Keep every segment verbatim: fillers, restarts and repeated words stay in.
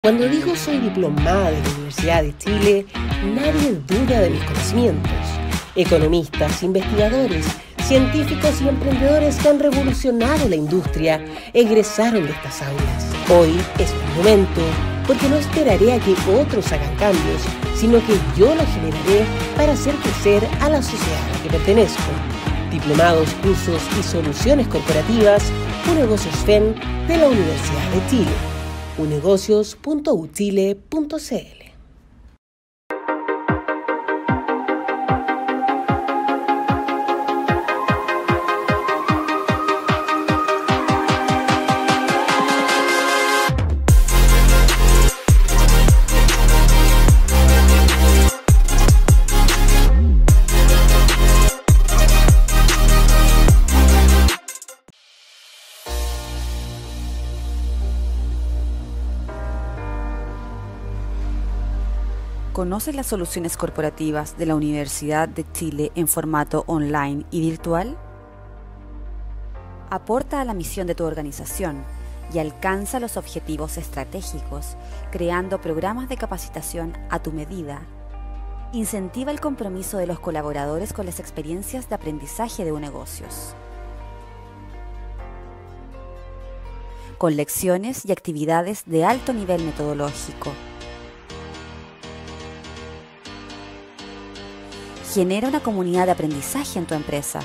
Cuando digo soy diplomada de la Universidad de Chile, nadie duda de mis conocimientos. Economistas, investigadores, científicos y emprendedores que han revolucionado la industria egresaron de estas aulas. Hoy es mi momento, porque no esperaré a que otros hagan cambios, sino que yo los generaré para hacer crecer a la sociedad a la que pertenezco. Diplomados, cursos y soluciones corporativas, Unegocios F E N de la Universidad de Chile. unegocios punto u chile punto c l. ¿Conoces las soluciones corporativas de la Universidad de Chile en formato online y virtual? Aporta a la misión de tu organización y alcanza los objetivos estratégicos creando programas de capacitación a tu medida. Incentiva el compromiso de los colaboradores con las experiencias de aprendizaje de Unegocios. Con lecciones y actividades de alto nivel metodológico. Genera una comunidad de aprendizaje en tu empresa.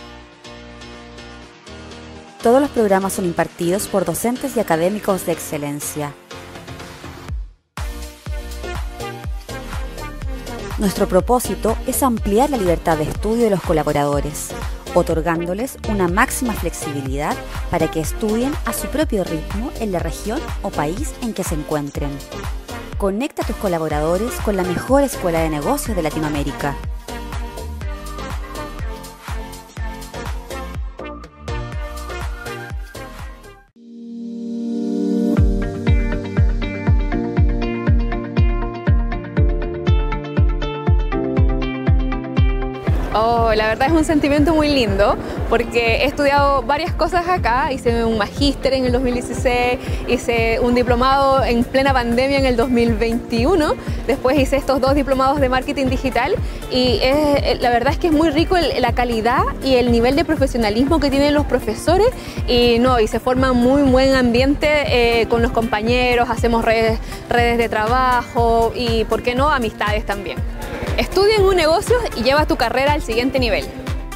Todos los programas son impartidos por docentes y académicos de excelencia. Nuestro propósito es ampliar la libertad de estudio de los colaboradores, otorgándoles una máxima flexibilidad para que estudien a su propio ritmo en la región o país en que se encuentren. Conecta a tus colaboradores con la mejor escuela de negocios de Latinoamérica. Oh, la verdad es un sentimiento muy lindo porque he estudiado varias cosas acá, hice un magíster en el dos mil dieciséis, hice un diplomado en plena pandemia en el dos mil veintiuno, después hice estos dos diplomados de marketing digital y es, la verdad es que es muy rico el, la calidad y el nivel de profesionalismo que tienen los profesores y, no, y se forma muy buen ambiente eh, con los compañeros, hacemos redes, redes de trabajo y, ¿por qué no?, amistades también. Estudia en Unegocios y lleva tu carrera al siguiente nivel.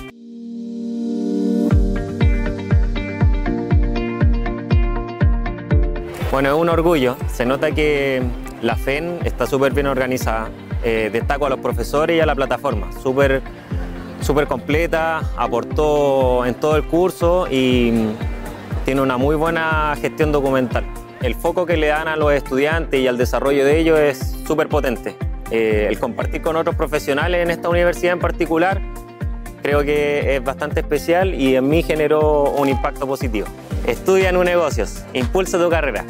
Bueno, es un orgullo. Se nota que la F E N está súper bien organizada. Eh, destaco a los profesores y a la plataforma. Súper súper completa, aportó en todo el curso y tiene una muy buena gestión documental. El foco que le dan a los estudiantes y al desarrollo de ellos es súper potente. Eh, el compartir con otros profesionales en esta universidad en particular creo que es bastante especial y en mí generó un impacto positivo. Estudia en Unegocios, impulsa tu carrera.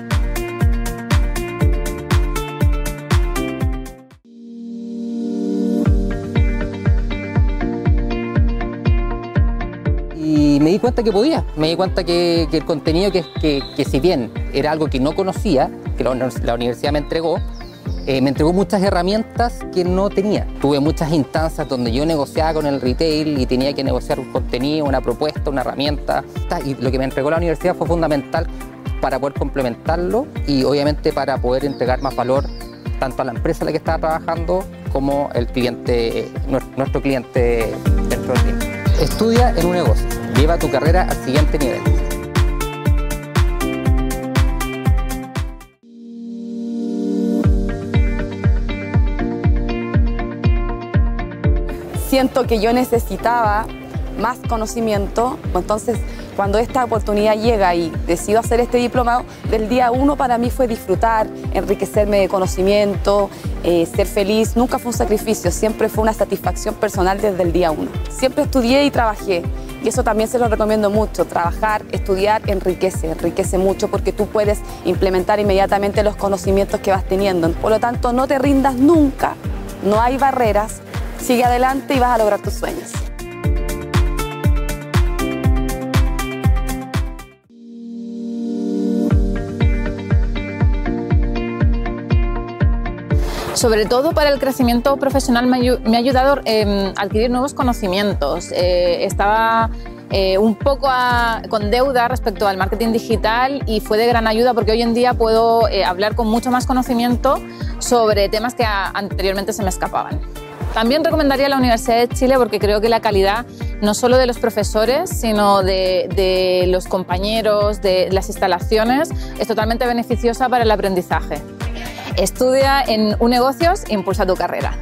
Y me di cuenta que podía, me di cuenta que, que el contenido que, que, que si bien era algo que no conocía, que la, la universidad me entregó, Eh, me entregó muchas herramientas que no tenía. Tuve muchas instancias donde yo negociaba con el retail y tenía que negociar un contenido, una propuesta, una herramienta. Y lo que me entregó la universidad fue fundamental para poder complementarlo y obviamente para poder entregar más valor tanto a la empresa en la que estaba trabajando como el cliente, nuestro cliente dentro del tiempo. Estudia en Unegocios, lleva tu carrera al siguiente nivel. Siento que yo necesitaba más conocimiento, entonces cuando esta oportunidad llega y decido hacer este diplomado, del día uno para mí fue disfrutar, enriquecerme de conocimiento, eh, ser feliz, nunca fue un sacrificio, siempre fue una satisfacción personal desde el día uno. Siempre estudié y trabajé y eso también se lo recomiendo mucho, trabajar, estudiar enriquece, enriquece mucho porque tú puedes implementar inmediatamente los conocimientos que vas teniendo, por lo tanto no te rindas nunca, no hay barreras. Sigue adelante y vas a lograr tus sueños. Sobre todo para el crecimiento profesional me, me ha ayudado eh, a adquirir nuevos conocimientos. Eh, estaba eh, un poco a, con deuda respecto al marketing digital y fue de gran ayuda porque hoy en día puedo eh, hablar con mucho más conocimiento sobre temas que a, anteriormente se me escapaban. También recomendaría la Universidad de Chile porque creo que la calidad no solo de los profesores, sino de, de los compañeros, de las instalaciones, es totalmente beneficiosa para el aprendizaje. Estudia en U Negocios e impulsa tu carrera.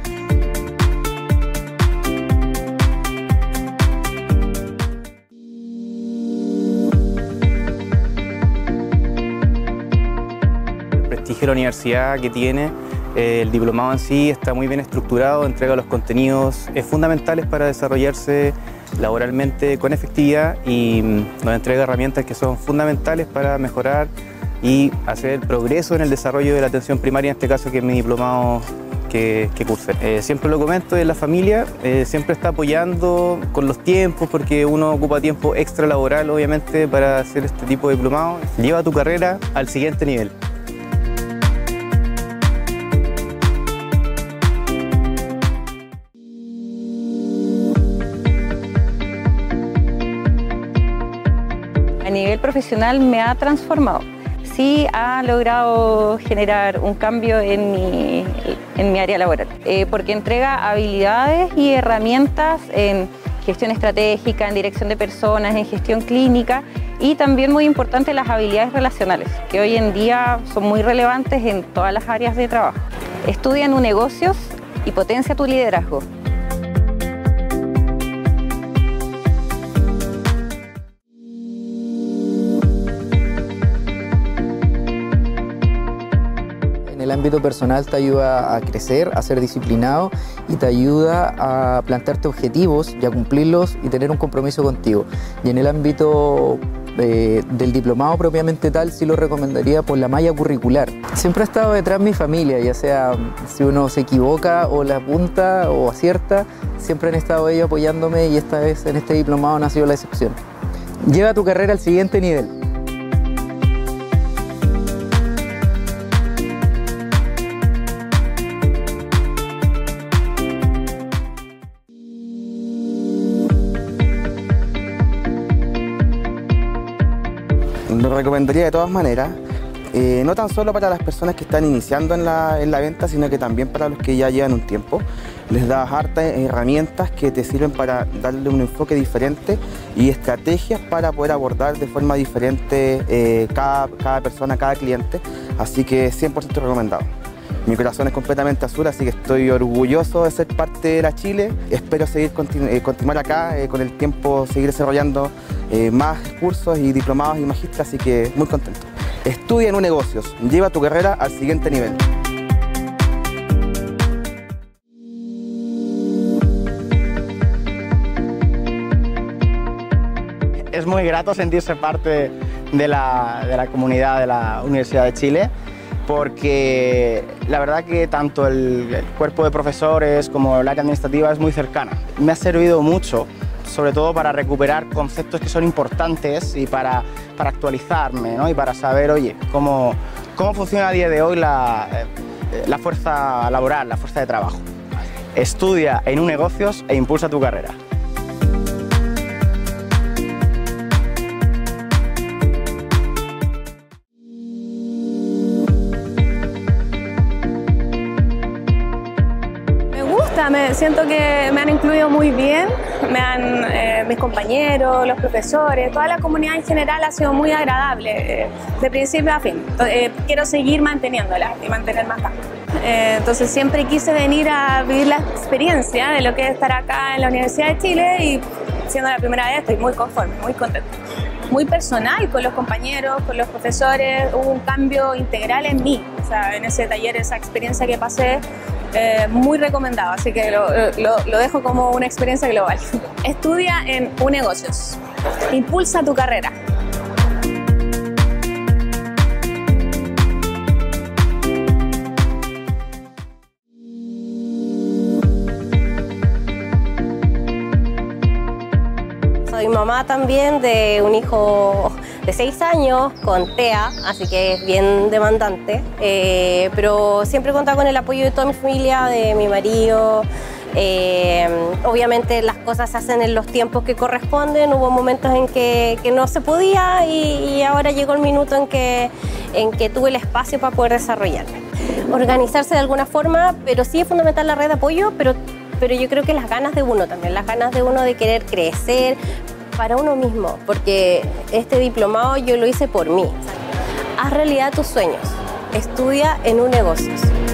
El prestigio de la universidad que tiene, eh, el diplomado en sí está muy bien estructurado, entrega los contenidos eh, fundamentales para desarrollarse laboralmente con efectividad y mm, nos entrega herramientas que son fundamentales para mejorar y hacer el progreso en el desarrollo de la atención primaria, en este caso que es mi diplomado que, que cursé. Eh, siempre lo comento, en la familia eh, siempre está apoyando con los tiempos porque uno ocupa tiempo extra laboral obviamente para hacer este tipo de diplomado. Lleva tu carrera al siguiente nivel. A nivel profesional me ha transformado. Sí ha logrado generar un cambio en mi, en mi área laboral, eh, porque entrega habilidades y herramientas en gestión estratégica, en dirección de personas, en gestión clínica y también muy importante las habilidades relacionales, que hoy en día son muy relevantes en todas las áreas de trabajo. Estudia en U Negocios y potencia tu liderazgo. En el ámbito personal te ayuda a crecer, a ser disciplinado y te ayuda a plantearte objetivos y a cumplirlos y tener un compromiso contigo. Y en el ámbito eh, del diplomado propiamente tal, sí lo recomendaría por la malla curricular. Siempre ha estado detrás mi familia, ya sea si uno se equivoca o la apunta o acierta, siempre han estado ellos apoyándome y esta vez en este diplomado no ha sido la excepción. Lleva tu carrera al siguiente nivel. Lo recomendaría de todas maneras, eh, no tan solo para las personas que están iniciando en la, en la venta, sino que también para los que ya llevan un tiempo. Les das hartas herramientas que te sirven para darle un enfoque diferente y estrategias para poder abordar de forma diferente eh, cada, cada persona, cada cliente, así que cien por ciento recomendado. Mi corazón es completamente azul, así que estoy orgulloso de ser parte de la Chile. Espero seguir continu eh, continuar acá, eh, con el tiempo seguir desarrollando eh, más cursos y diplomados y magísteres, así que muy contento. Estudia en U Negocios, lleva tu carrera al siguiente nivel. Es muy grato sentirse parte de la, de la comunidad de la Universidad de Chile, porque la verdad que tanto el, el cuerpo de profesores como el área administrativa es muy cercana. Me ha servido mucho, sobre todo para recuperar conceptos que son importantes y para, para actualizarme, ¿no? Y para saber, oye, cómo, cómo funciona a día de hoy la, la fuerza laboral, la fuerza de trabajo. Estudia en U Negocios e impulsa tu carrera. Me siento que me han incluido muy bien, me han, eh, mis compañeros, los profesores, toda la comunidad en general ha sido muy agradable, eh, de principio a fin. Eh, quiero seguir manteniéndola y mantener más acá. Eh, entonces siempre quise venir a vivir la experiencia de lo que es estar acá en la Universidad de Chile y siendo la primera vez estoy muy conforme, muy contenta. Muy personal con los compañeros, con los profesores, hubo un cambio integral en mí, o sea, en ese taller, esa experiencia que pasé, eh, muy recomendado, así que lo, lo, lo dejo como una experiencia global. Estudia en U Negocios, impulsa tu carrera. Soy mamá también de un hijo de seis años con T E A, así que es bien demandante, eh, pero siempre he contado con el apoyo de toda mi familia, de mi marido. Eh, obviamente las cosas se hacen en los tiempos que corresponden, hubo momentos en que, que no se podía y, y ahora llegó el minuto en que, en que tuve el espacio para poder desarrollarme. Organizarse de alguna forma, pero sí es fundamental la red de apoyo, pero, pero yo creo que las ganas de uno también, las ganas de uno de querer crecer para uno mismo, porque este diplomado yo lo hice por mí. Haz realidad tus sueños, estudia en un negocio.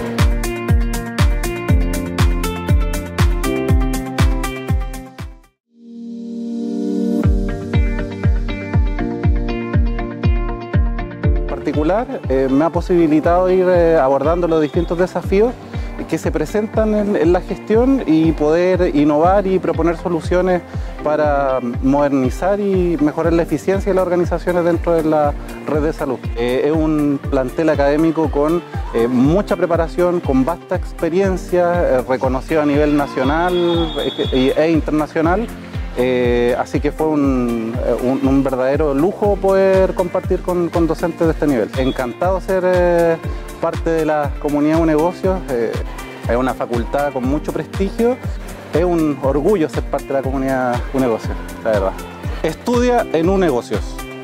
Eh, me ha posibilitado ir eh, abordando los distintos desafíos que se presentan en, en la gestión y poder innovar y proponer soluciones para modernizar y mejorar la eficiencia de las organizaciones dentro de la red de salud. Eh, es un plantel académico con eh, mucha preparación, con vasta experiencia, eh, reconocido a nivel nacional e, e internacional. Eh, así que fue un, un, un verdadero lujo poder compartir con, con docentes de este nivel. Encantado ser eh, parte de la comunidad UNegocios, eh, es una facultad con mucho prestigio, es un orgullo ser parte de la comunidad UNegocios, la verdad. Estudia en UNegocios.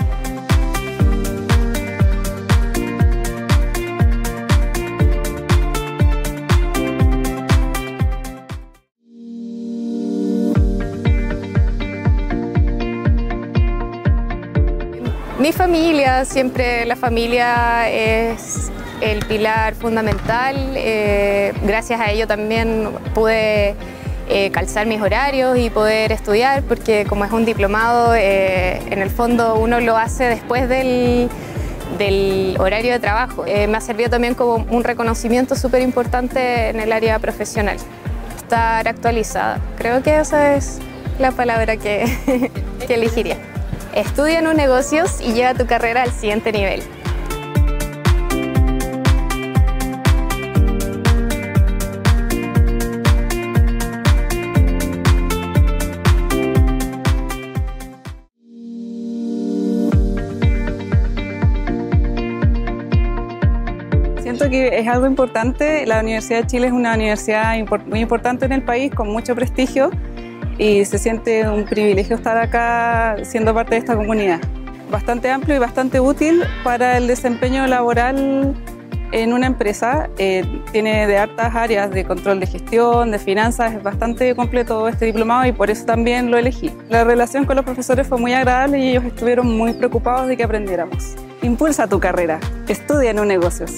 Mi familia, siempre la familia es el pilar fundamental. Eh, gracias a ello también pude eh, calzar mis horarios y poder estudiar, porque como es un diplomado, eh, en el fondo uno lo hace después del, del horario de trabajo. Eh, me ha servido también como un reconocimiento súper importante en el área profesional. Estar actualizada, creo que esa es la palabra que, que elegiría. Estudia en UNegocios y lleva tu carrera al siguiente nivel. Siento que es algo importante. La Universidad de Chile es una universidad muy importante en el país, con mucho prestigio. Y se siente un privilegio estar acá siendo parte de esta comunidad. Bastante amplio y bastante útil para el desempeño laboral en una empresa. Eh, tiene de hartas áreas de control de gestión, de finanzas, es bastante completo este diplomado y por eso también lo elegí. La relación con los profesores fue muy agradable y ellos estuvieron muy preocupados de que aprendiéramos. Impulsa tu carrera, estudia en UNegocios.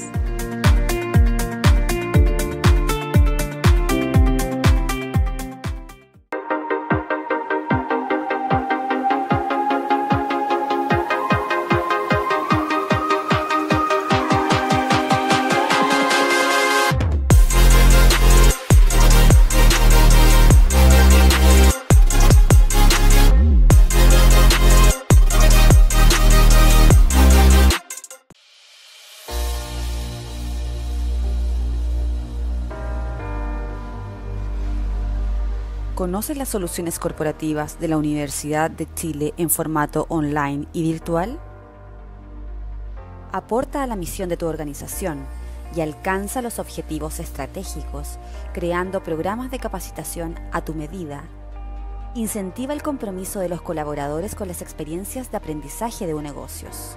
¿Conoces las soluciones corporativas de la Universidad de Chile en formato online y virtual? Aporta a la misión de tu organización y alcanza los objetivos estratégicos creando programas de capacitación a tu medida. Incentiva el compromiso de los colaboradores con las experiencias de aprendizaje de UNegocios.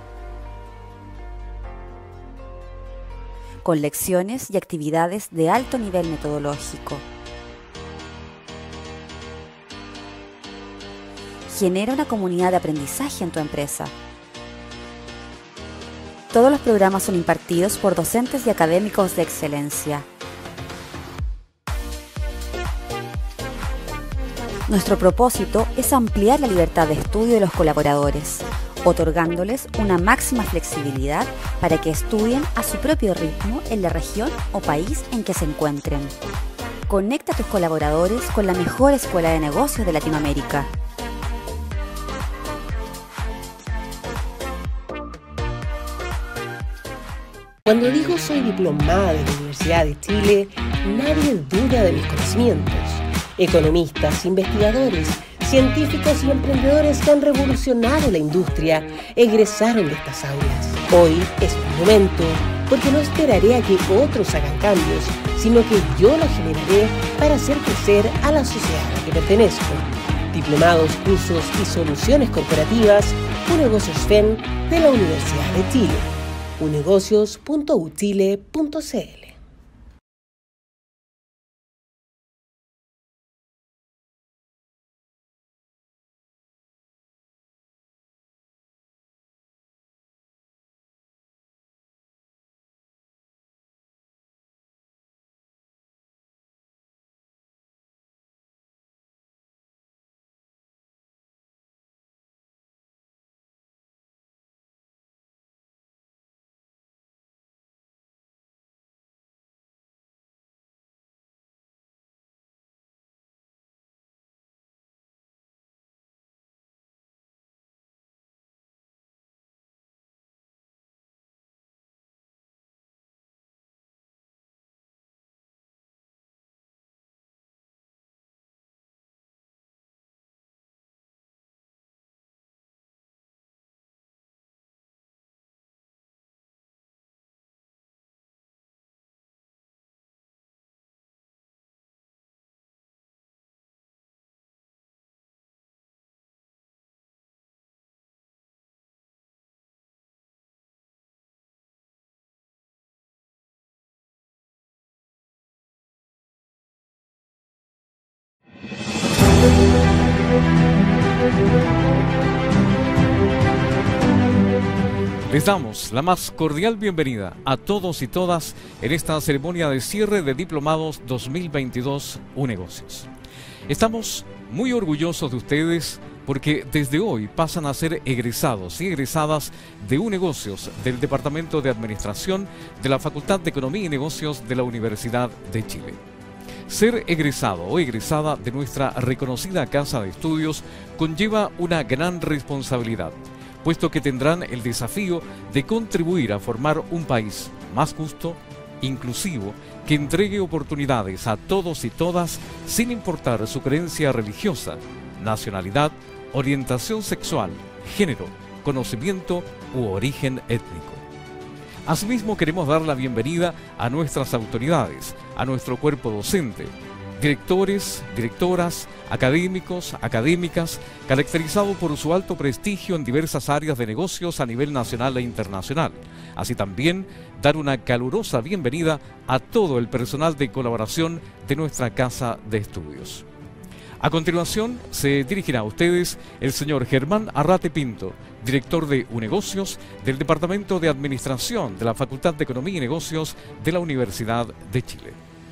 Con lecciones y actividades de alto nivel metodológico. Genera una comunidad de aprendizaje en tu empresa. Todos los programas son impartidos por docentes y académicos de excelencia. Nuestro propósito es ampliar la libertad de estudio de los colaboradores, otorgándoles una máxima flexibilidad para que estudien a su propio ritmo en la región o país en que se encuentren. Conecta a tus colaboradores con la mejor escuela de negocios de Latinoamérica. Cuando digo soy diplomada de la Universidad de Chile, nadie duda de mis conocimientos. Economistas, investigadores, científicos y emprendedores que han revolucionado la industria egresaron de estas aulas. Hoy es mi momento, porque no esperaré a que otros hagan cambios, sino que yo los generaré para hacer crecer a la sociedad a la que pertenezco. Diplomados, cursos y soluciones corporativas, Unegocios F E N de la Universidad de Chile. unegocios punto u chile punto c l. Les damos la más cordial bienvenida a todos y todas en esta ceremonia de cierre de Diplomados dos mil veintidós Unegocios. Estamos muy orgullosos de ustedes porque desde hoy pasan a ser egresados y egresadas de Unegocios del Departamento de Administración de la Facultad de Economía y Negocios de la Universidad de Chile. Ser egresado o egresada de nuestra reconocida casa de estudios conlleva una gran responsabilidad, puesto que tendrán el desafío de contribuir a formar un país más justo, inclusivo, que entregue oportunidades a todos y todas sin importar su creencia religiosa, nacionalidad, orientación sexual, género, conocimiento u origen étnico. Asimismo, queremos dar la bienvenida a nuestras autoridades, a nuestro cuerpo docente, directores, directoras, académicos, académicas, caracterizado por su alto prestigio en diversas áreas de negocios a nivel nacional e internacional. Así también, dar una calurosa bienvenida a todo el personal de colaboración de nuestra casa de estudios. A continuación, se dirigirá a ustedes el señor Germán Arrate Pinto, director de Unegocios del Departamento de Administración de la Facultad de Economía y Negocios de la Universidad de Chile.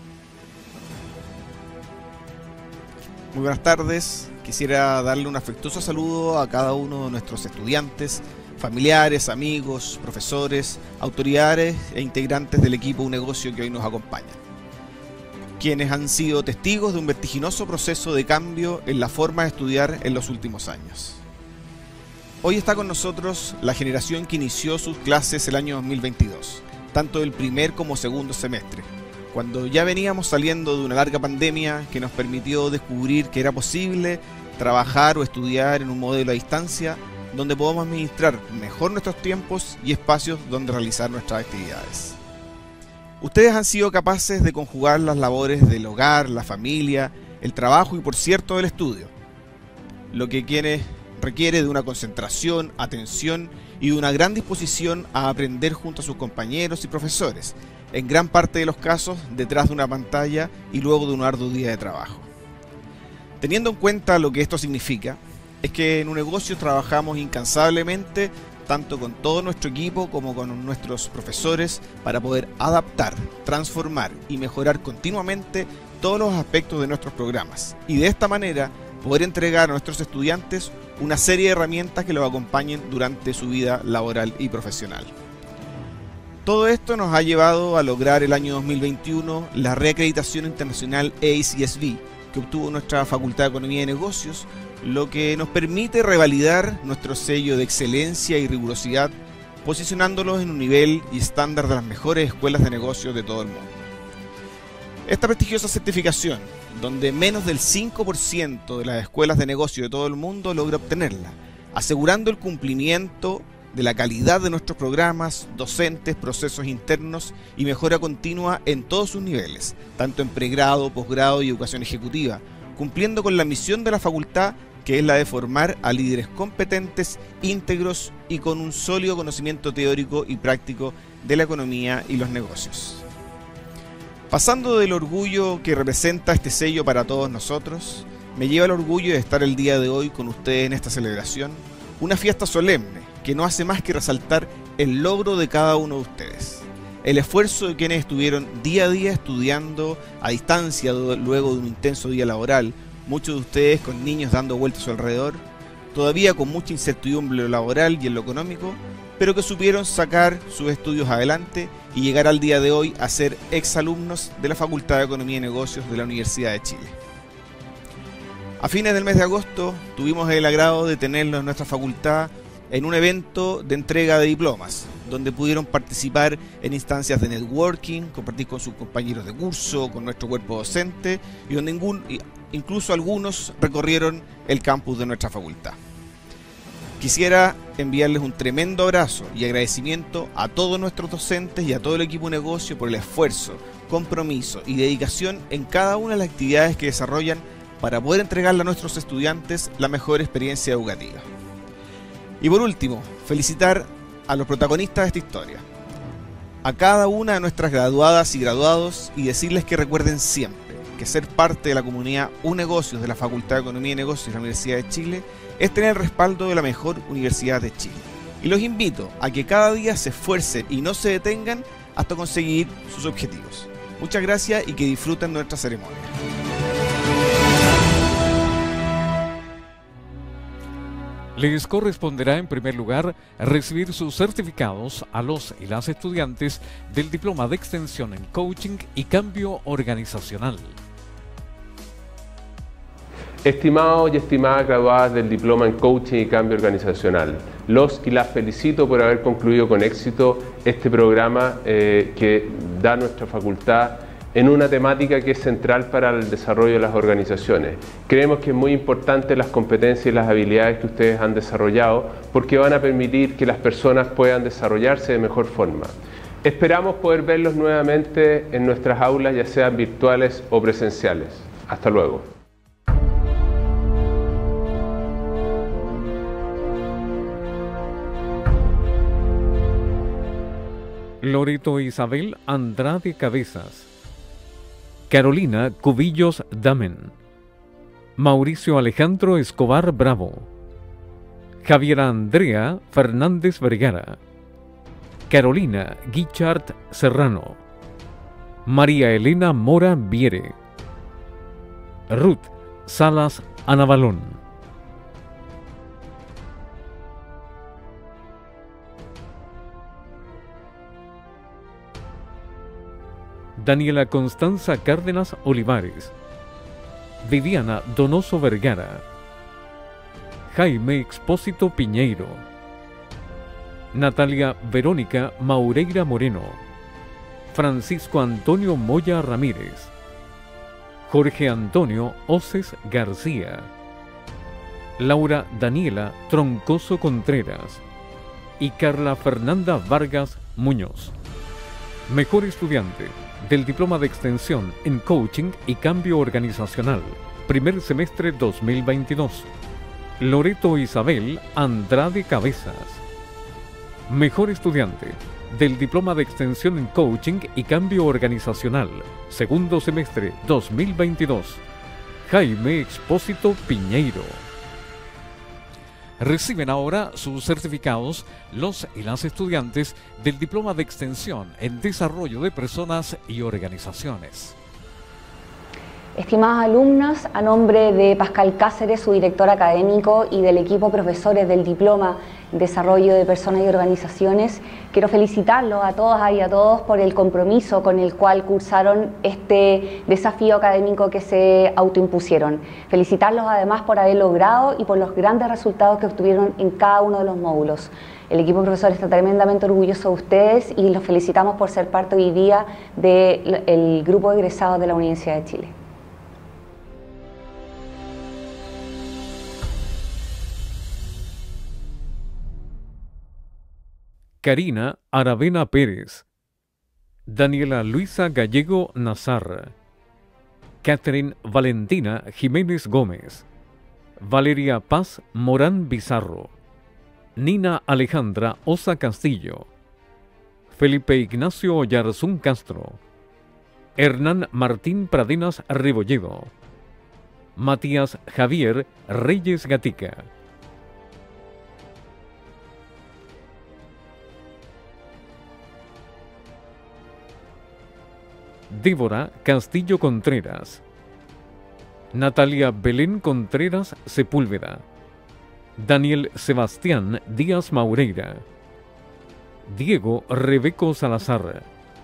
Muy buenas tardes. Quisiera darle un afectuoso saludo a cada uno de nuestros estudiantes, familiares, amigos, profesores, autoridades e integrantes del equipo Unegocio que hoy nos acompañan, quienes han sido testigos de un vertiginoso proceso de cambio en la forma de estudiar en los últimos años. Hoy está con nosotros la generación que inició sus clases el año dos mil veintidós, tanto el primer como segundo semestre, cuando ya veníamos saliendo de una larga pandemia que nos permitió descubrir que era posible trabajar o estudiar en un modelo a distancia donde podamos administrar mejor nuestros tiempos y espacios donde realizar nuestras actividades. Ustedes han sido capaces de conjugar las labores del hogar, la familia, el trabajo y por cierto el estudio, lo que quienes requiere de una concentración, atención y de una gran disposición a aprender junto a sus compañeros y profesores, en gran parte de los casos detrás de una pantalla y luego de un arduo día de trabajo. Teniendo en cuenta lo que esto significa, es que en Unegocios trabajamos incansablemente tanto con todo nuestro equipo como con nuestros profesores para poder adaptar, transformar y mejorar continuamente todos los aspectos de nuestros programas y de esta manera poder entregar a nuestros estudiantes una serie de herramientas que los acompañen durante su vida laboral y profesional. Todo esto nos ha llevado a lograr el año dos mil veintiuno la reacreditación internacional A C S B que obtuvo nuestra Facultad de Economía y Negocios, lo que nos permite revalidar nuestro sello de excelencia y rigurosidad, posicionándolos en un nivel y estándar de las mejores escuelas de negocios de todo el mundo. Esta prestigiosa certificación, donde menos del cinco por ciento de las escuelas de negocio de todo el mundo logra obtenerla, asegurando el cumplimiento de la calidad de nuestros programas, docentes, procesos internos y mejora continua en todos sus niveles, tanto en pregrado, posgrado y educación ejecutiva, cumpliendo con la misión de la facultad, que es la de formar a líderes competentes, íntegros y con un sólido conocimiento teórico y práctico de la economía y los negocios. Pasando del orgullo que representa este sello para todos nosotros, me lleva el orgullo de estar el día de hoy con ustedes en esta celebración, una fiesta solemne que no hace más que resaltar el logro de cada uno de ustedes, el esfuerzo de quienes estuvieron día a día estudiando a distancia luego de un intenso día laboral, muchos de ustedes con niños dando vueltas a su alrededor, todavía con mucha incertidumbre laboral y en lo económico, pero que supieron sacar sus estudios adelante y llegar al día de hoy a ser exalumnos de la Facultad de Economía y Negocios de la Universidad de Chile. A fines del mes de agosto tuvimos el agrado de tenerlos en nuestra facultad en un evento de entrega de diplomas, donde pudieron participar en instancias de networking, compartir con sus compañeros de curso, con nuestro cuerpo docente, y donde ningún, incluso algunos recorrieron el campus de nuestra facultad. Quisiera enviarles un tremendo abrazo y agradecimiento a todos nuestros docentes y a todo el equipo de negocio por el esfuerzo, compromiso y dedicación en cada una de las actividades que desarrollan para poder entregarle a nuestros estudiantes la mejor experiencia educativa. Y por último, felicitar a los protagonistas de esta historia, a cada una de nuestras graduadas y graduados, y decirles que recuerden siempre que ser parte de la comunidad UNegocios de la Facultad de Economía y Negocios de la Universidad de Chile es tener el respaldo de la mejor universidad de Chile. Y los invito a que cada día se esfuercen y no se detengan hasta conseguir sus objetivos. Muchas gracias y que disfruten nuestra ceremonia. Les corresponderá en primer lugar recibir sus certificados a los y las estudiantes del Diploma de Extensión en Coaching y Cambio Organizacional. Estimados y estimadas graduadas del Diploma en Coaching y Cambio Organizacional, los y las felicito por haber concluido con éxito este programa eh, que da nuestra facultad en una temática que es central para el desarrollo de las organizaciones. Creemos que es muy importante las competencias y las habilidades que ustedes han desarrollado porque van a permitir que las personas puedan desarrollarse de mejor forma. Esperamos poder verlos nuevamente en nuestras aulas, ya sean virtuales o presenciales. Hasta luego. Loreto Isabel Andrade Cabezas, Carolina Cubillos Damen, Mauricio Alejandro Escobar Bravo, Javiera Andrea Fernández Vergara, Carolina Guichard Serrano, María Elena Mora Viere, Ruth Salas Anabalón. Daniela Constanza Cárdenas Olivares, Viviana Donoso Vergara, Jaime Expósito Piñeiro, Natalia Verónica Maureira Moreno, Francisco Antonio Moya Ramírez, Jorge Antonio Oces García, Laura Daniela Troncoso Contreras y Carla Fernanda Vargas Muñoz. Mejor estudiante del Diploma de Extensión en Coaching y Cambio Organizacional, primer semestre dos mil veintidós, Loreto Isabel Andrade Cabezas. Mejor estudiante del Diploma de Extensión en Coaching y Cambio Organizacional, segundo semestre dos mil veintidós, Jaime Expósito Piñeiro. Reciben ahora sus certificados los y las estudiantes del Diploma de Extensión en Desarrollo de Personas y Organizaciones. Estimadas alumnas, a nombre de Pascal Cáceres, su director académico, y del equipo profesores del Diploma en Desarrollo de Personas y Organizaciones, quiero felicitarlos a todas y a todos por el compromiso con el cual cursaron este desafío académico que se autoimpusieron. Felicitarlos además por haber logrado y por los grandes resultados que obtuvieron en cada uno de los módulos. El equipo de profesores está tremendamente orgulloso de ustedes y los felicitamos por ser parte hoy día del grupo de egresados de la Universidad de Chile. Karina Aravena Pérez, Daniela Luisa Gallego Nazar, Catherine Valentina Jiménez Gómez, Valeria Paz Morán Bizarro, Nina Alejandra Osa Castillo, Felipe Ignacio Oyarzún Castro, Hernán Martín Pradenas Rebolledo, Matías Javier Reyes Gatica. Débora Castillo Contreras, Natalia Belén Contreras Sepúlveda, Daniel Sebastián Díaz Maureira, Diego Rebeco Salazar,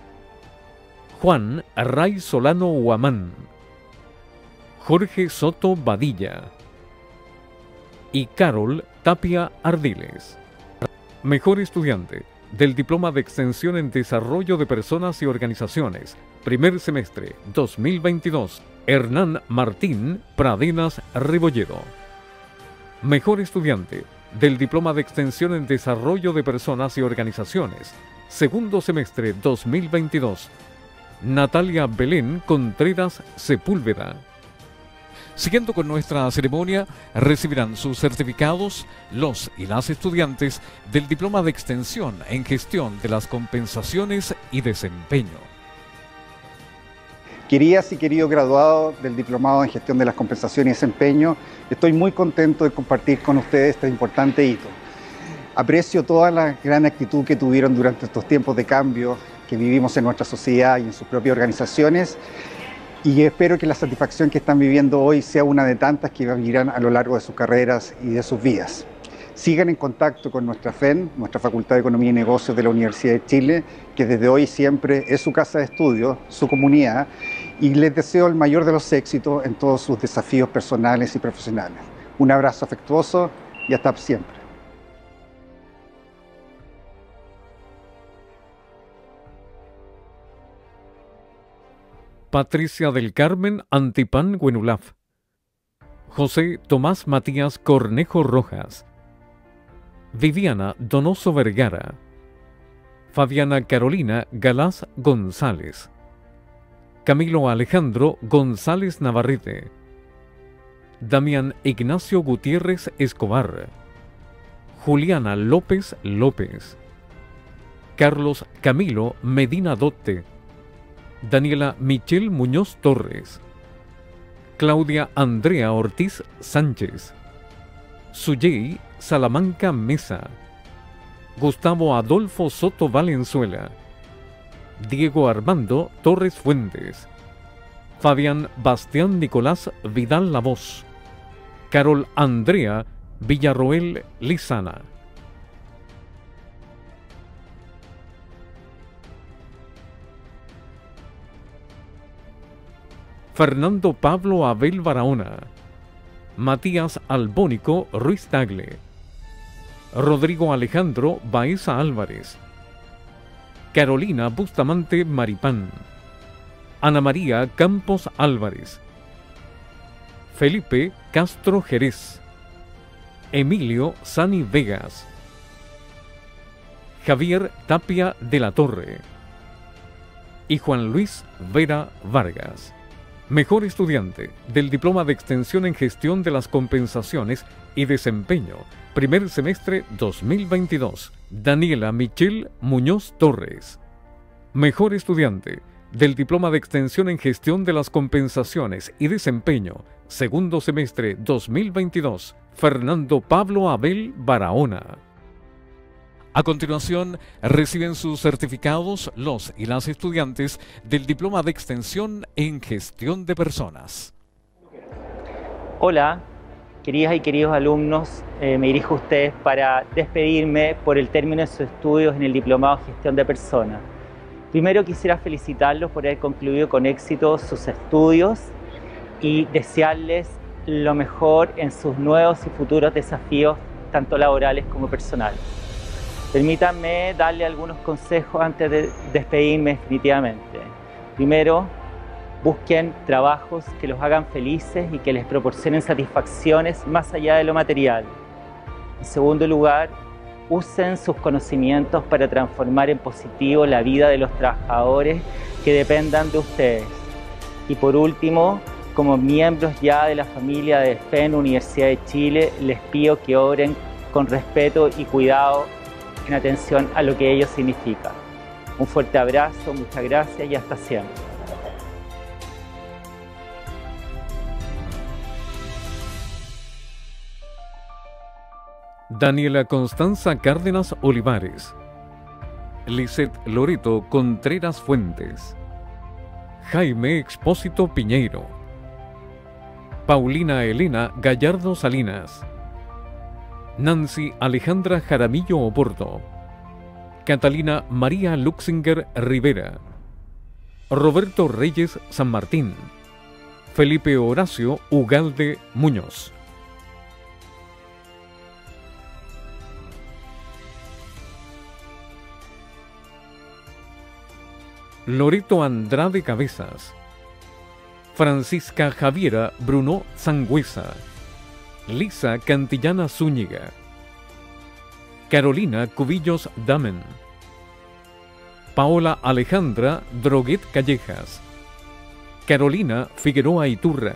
Juan Ray Solano Huamán, Jorge Soto Badilla y Carol Tapia Ardiles. Mejor estudiante del Diploma de Extensión en Desarrollo de Personas y Organizaciones, primer semestre dos mil veintidós, Hernán Martín Pradenas Rebolledo. Mejor estudiante del Diploma de Extensión en Desarrollo de Personas y Organizaciones, segundo semestre dos mil veintidós, Natalia Belén Contreras Sepúlveda. Siguiendo con nuestra ceremonia, recibirán sus certificados los y las estudiantes del Diploma de Extensión en Gestión de las Compensaciones y Desempeño. Queridas y queridos graduados del Diplomado en Gestión de las Compensaciones y Desempeño, estoy muy contento de compartir con ustedes este importante hito. Aprecio toda la gran actitud que tuvieron durante estos tiempos de cambio que vivimos en nuestra sociedad y en sus propias organizaciones, y espero que la satisfacción que están viviendo hoy sea una de tantas que vivirán a lo largo de sus carreras y de sus vidas. Sigan en contacto con nuestra F E N, nuestra Facultad de Economía y Negocios de la Universidad de Chile, que desde hoy siempre es su casa de estudio, su comunidad, y les deseo el mayor de los éxitos en todos sus desafíos personales y profesionales. Un abrazo afectuoso y hasta siempre. Patricia del Carmen Antipán Guenulaf, José Tomás Matías Cornejo Rojas, Viviana Donoso Vergara, Fabiana Carolina Galás González, Camilo Alejandro González Navarrete, Damián Ignacio Gutiérrez Escobar, Juliana López López, Carlos Camilo Medina Dotte, Daniela Michelle Muñoz Torres, Claudia Andrea Ortiz Sánchez, Suyey Salamanca Mesa, Gustavo Adolfo Soto Valenzuela, Diego Armando Torres Fuentes, Fabián Bastián Nicolás Vidal Lavoz, Carol Andrea Villarroel Lizana. Fernando Pablo Abel Barahona, Matías Albónico Ruiz Tagle, Rodrigo Alejandro Baeza Álvarez, Carolina Bustamante Maripán, Ana María Campos Álvarez, Felipe Castro Jerez, Emilio Sani Vegas, Javier Tapia de la Torre y Juan Luis Vera Vargas. Mejor estudiante del Diploma de Extensión en Gestión de las Compensaciones y Desempeño, primer semestre dos mil veintidós, Daniela Michelle Muñoz Torres. Mejor estudiante del Diploma de Extensión en Gestión de las Compensaciones y Desempeño, segundo semestre dos mil veintidós, Fernando Pablo Abel Barahona. A continuación, reciben sus certificados los y las estudiantes del Diploma de Extensión en Gestión de Personas. Hola, queridas y queridos alumnos, eh, me dirijo a ustedes para despedirme por el término de sus estudios en el Diplomado de Gestión de Personas. Primero quisiera felicitarlos por haber concluido con éxito sus estudios y desearles lo mejor en sus nuevos y futuros desafíos, tanto laborales como personales. Permítanme darle algunos consejos antes de despedirme definitivamente. Primero, busquen trabajos que los hagan felices y que les proporcionen satisfacciones más allá de lo material. En segundo lugar, usen sus conocimientos para transformar en positivo la vida de los trabajadores que dependan de ustedes. Y por último, como miembros ya de la familia de F E N Universidad de Chile, les pido que obren con respeto y cuidado en atención a lo que ello significa. Un fuerte abrazo, muchas gracias y hasta siempre. Daniela Constanza Cárdenas Olivares, Lisette Loreto Contreras Fuentes, Jaime Expósito Piñeiro, Paulina Elena Gallardo Salinas, Nancy Alejandra Jaramillo Oporto, Catalina María Luxinger Rivera, Roberto Reyes San Martín, Felipe Horacio Ugalde Muñoz. Loreto Andrade Cabezas, Francisca Javiera Bruno Sangüesa, Lisa Cantillana Zúñiga, Carolina Cubillos Damen, Paola Alejandra Droguet Callejas, Carolina Figueroa Iturra,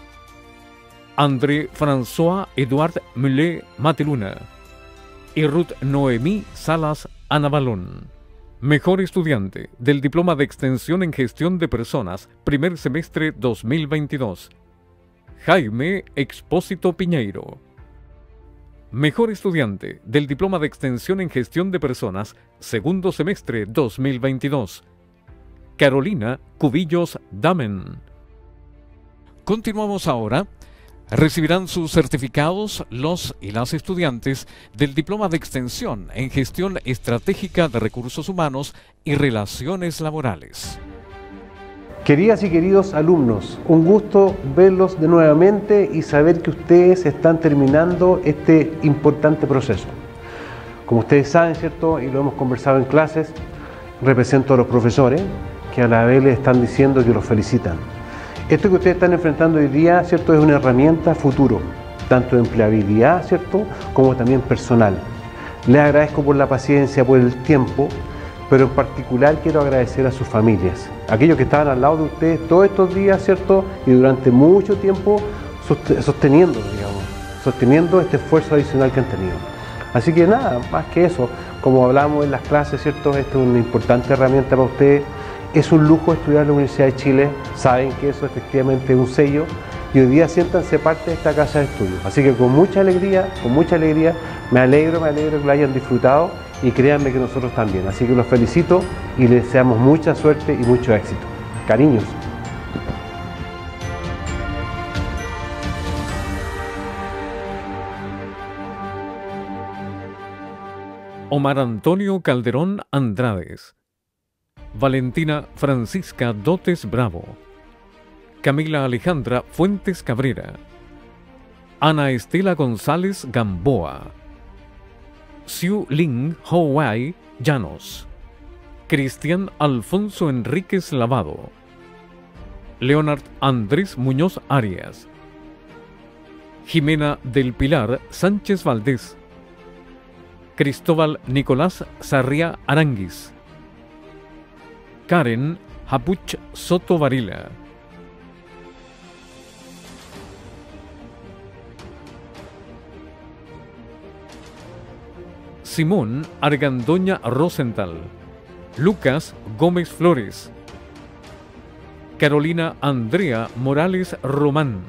André François Eduard Mulé Mateluna y Ruth Noemí Salas Anabalón. Mejor estudiante del Diploma de Extensión en Gestión de Personas, primer semestre dos mil veintidós, Jaime Expósito Piñeiro. Mejor estudiante del Diploma de Extensión en Gestión de Personas, segundo semestre dos mil veintidós, Carolina Cubillos Damen. Continuamos ahora. Recibirán sus certificados los y las estudiantes del Diploma de Extensión en Gestión Estratégica de Recursos Humanos y Relaciones Laborales. Queridas y queridos alumnos, un gusto verlos de nuevamente y saber que ustedes están terminando este importante proceso. Como ustedes saben, ¿cierto? Y lo hemos conversado en clases, represento a los profesores que a la vez les están diciendo que los felicitan. Esto que ustedes están enfrentando hoy día, ¿cierto?, es una herramienta futuro, tanto de empleabilidad, ¿cierto?, como también personal. Les agradezco por la paciencia, por el tiempo, pero en particular quiero agradecer a sus familias, aquellos que estaban al lado de ustedes todos estos días, ¿cierto?, y durante mucho tiempo sosteniendo, digamos, sosteniendo este esfuerzo adicional que han tenido. Así que nada, más que eso, como hablamos en las clases, ¿cierto?, esta es una importante herramienta para ustedes. Es un lujo estudiar en la Universidad de Chile, saben que eso efectivamente es un sello y hoy día siéntanse parte de esta casa de estudios. Así que con mucha alegría, con mucha alegría, me alegro, me alegro que lo hayan disfrutado y créanme que nosotros también. Así que los felicito y les deseamos mucha suerte y mucho éxito. Cariños. Omar Antonio Calderón Andrades, Valentina Francisca Dotes Bravo, Camila Alejandra Fuentes Cabrera, Ana Estela González Gamboa, Xiu Ling Howai Llanos, Cristian Alfonso Enríquez Lavado, Leonard Andrés Muñoz Arias, Jimena del Pilar Sánchez Valdés, Cristóbal Nicolás Sarria Aranguis, Karen Hapuch Soto Varila, Simón Argandoña Rosenthal, Lucas Gómez Flores, Carolina Andrea Morales Román,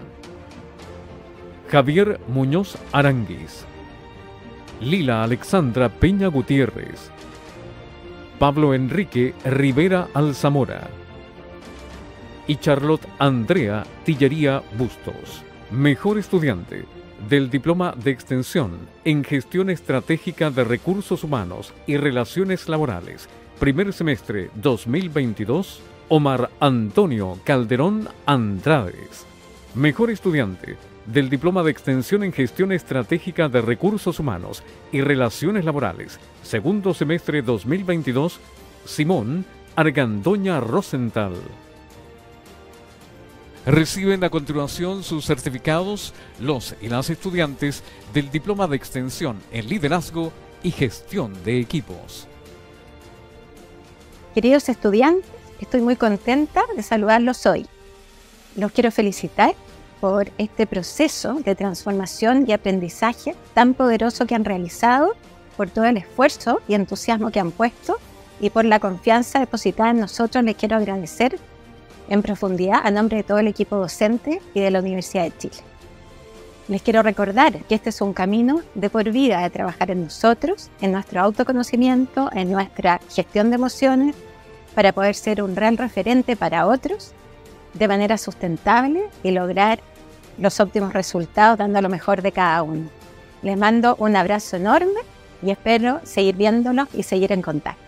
Javier Muñoz Aranguis, Lila Alexandra Peña Gutiérrez, Pablo Enrique Rivera Alzamora y Charlotte Andrea Tillería Bustos. Mejor estudiante del Diploma de Extensión en Gestión Estratégica de Recursos Humanos y Relaciones Laborales, primer semestre dos mil veintidós, Omar Antonio Calderón Andrades. Mejor estudiante del Diploma de Extensión en Gestión Estratégica de Recursos Humanos y Relaciones Laborales, segundo semestre dos mil veintidós, Simón Argandoña Rosenthal. Reciben a continuación sus certificados los y las estudiantes del Diploma de Extensión en Liderazgo y Gestión de Equipos. Queridos estudiantes, estoy muy contenta de saludarlos hoy. Los quiero felicitar por este proceso de transformación y aprendizaje tan poderoso que han realizado, por todo el esfuerzo y entusiasmo que han puesto y por la confianza depositada en nosotros. Les quiero agradecer en profundidad a nombre de todo el equipo docente y de la Universidad de Chile. Les quiero recordar que este es un camino de por vida de trabajar en nosotros, en nuestro autoconocimiento, en nuestra gestión de emociones, para poder ser un real referente para otros de manera sustentable y lograr los óptimos resultados dando lo mejor de cada uno. Les mando un abrazo enorme y espero seguir viéndolos y seguir en contacto.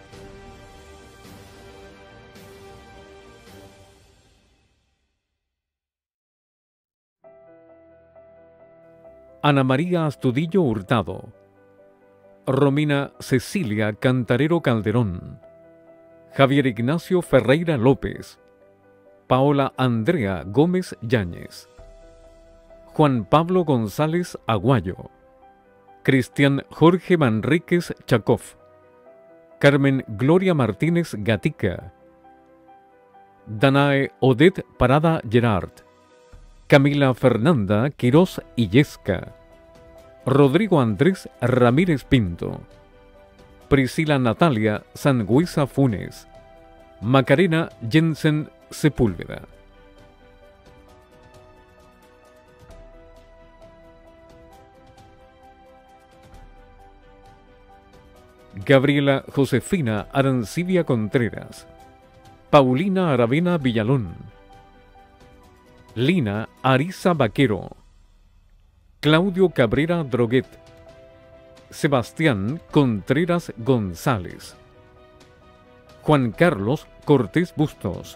Ana María Astudillo Hurtado, Romina Cecilia Cantarero Calderón, Javier Ignacio Ferreira López, Paola Andrea Gómez Yáñez, Juan Pablo González Aguayo, Cristian Jorge Manríquez Chakov, Carmen Gloria Martínez Gatica, Danae Odette Parada Gerard, Camila Fernanda Quirós Illesca, Rodrigo Andrés Ramírez Pinto, Priscila Natalia Sangüesa Funes, Macarena Jensen Sepúlveda. Gabriela Josefina Arancibia Contreras, Paulina Aravena Villalón, Lina Arisa Vaquero, Claudio Cabrera Droguet, Sebastián Contreras González, Juan Carlos Cortés Bustos,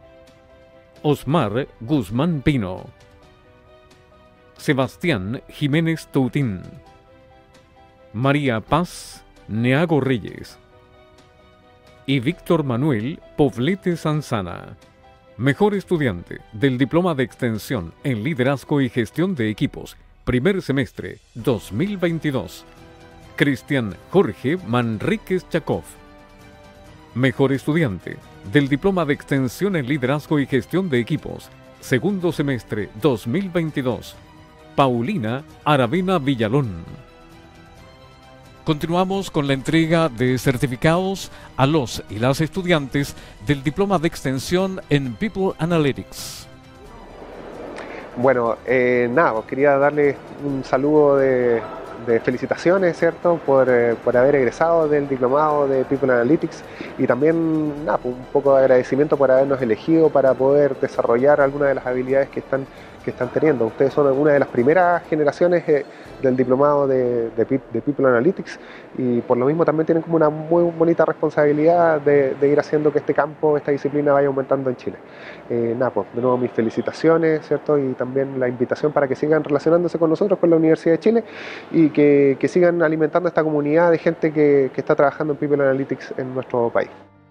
Osmar Guzmán Pino, Sebastián Jiménez Toutín, María Paz Neago Reyes y Víctor Manuel Poblete Sanzana. Mejor estudiante del Diploma de Extensión en Liderazgo y Gestión de Equipos, primer semestre dos mil veintidós, Cristian Jorge Manríquez Chakov. Mejor estudiante del Diploma de Extensión en Liderazgo y Gestión de Equipos, segundo semestre dos mil veintidós, Paulina Aravena Villalón. Continuamos con la entrega de certificados a los y las estudiantes del Diploma de Extensión en People Analytics. Bueno, eh, nada, pues quería darles un saludo de, de felicitaciones, ¿cierto?, por, eh, por haber egresado del diplomado de People Analytics y también, nada, pues un poco de agradecimiento por habernos elegido para poder desarrollar algunas de las habilidades que están, que están teniendo. Ustedes son algunas de las primeras generaciones eh, del diplomado de, de, de People Analytics y por lo mismo también tienen como una muy bonita responsabilidad de, de ir haciendo que este campo, esta disciplina vaya aumentando en Chile. Eh, nada, pues de nuevo mis felicitaciones, ¿cierto?, y también la invitación para que sigan relacionándose con nosotros, con la Universidad de Chile y que, que sigan alimentando esta comunidad de gente que, que está trabajando en People Analytics en nuestro país.